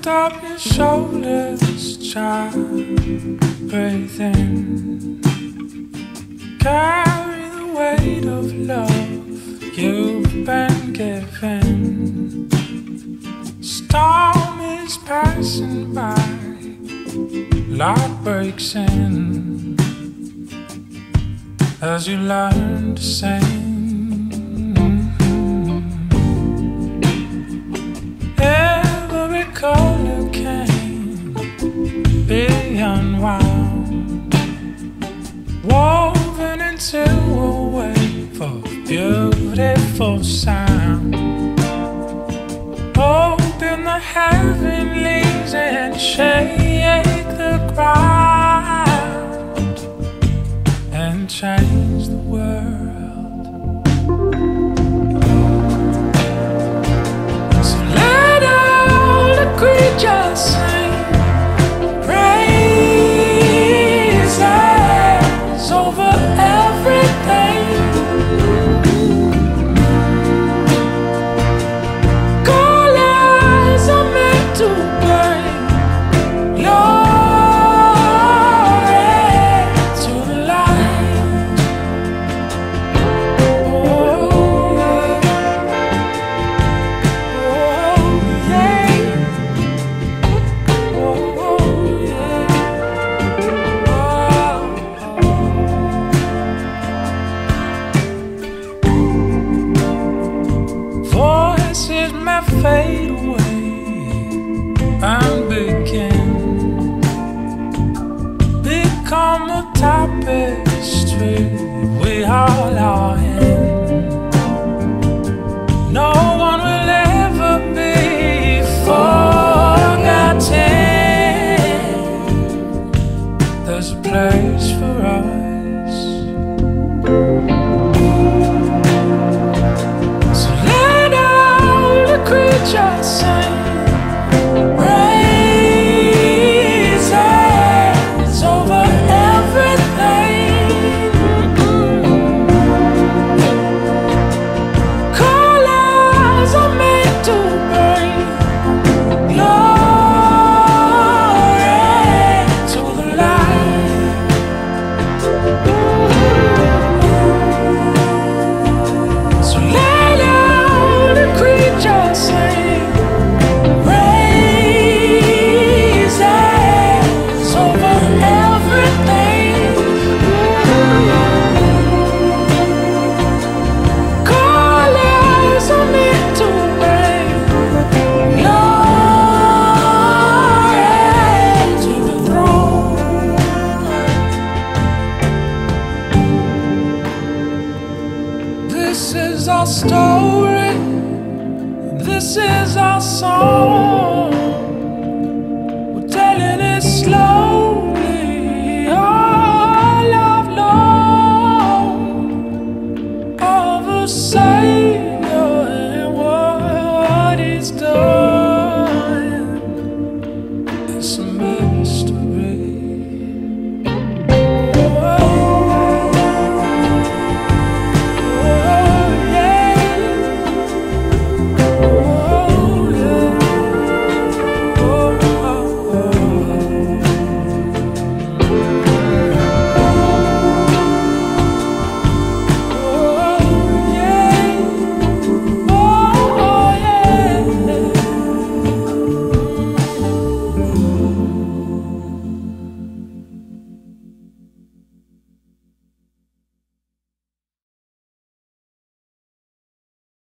up your shoulders, child. Breathe in. Carry the weight of love you've been given. Storm is passing by, light breaks in as you learn to sing. Every color can be unwound, woven into a wave of beautiful sound. Open the heavenlies and shake the ground and change the world. So let all the creatures sing praises over everything. Colors are meant to bring glory to the light. Oh, yeah. Oh, yeah. Voices may fade away and begin, become a tapestry we all are in. No one will ever be forgotten. There's a place for us. So let all the creatures sing praises over everything. Colors are made to bring glory to the light. So let all the creatures sing praises over everything. Colors are meant to bring glory to the throne. This is our story, this is our song. We're telling it slowly, all love long, of a savior